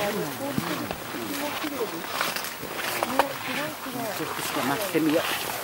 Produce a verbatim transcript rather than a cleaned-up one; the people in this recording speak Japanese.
ちょっと待ってみよう。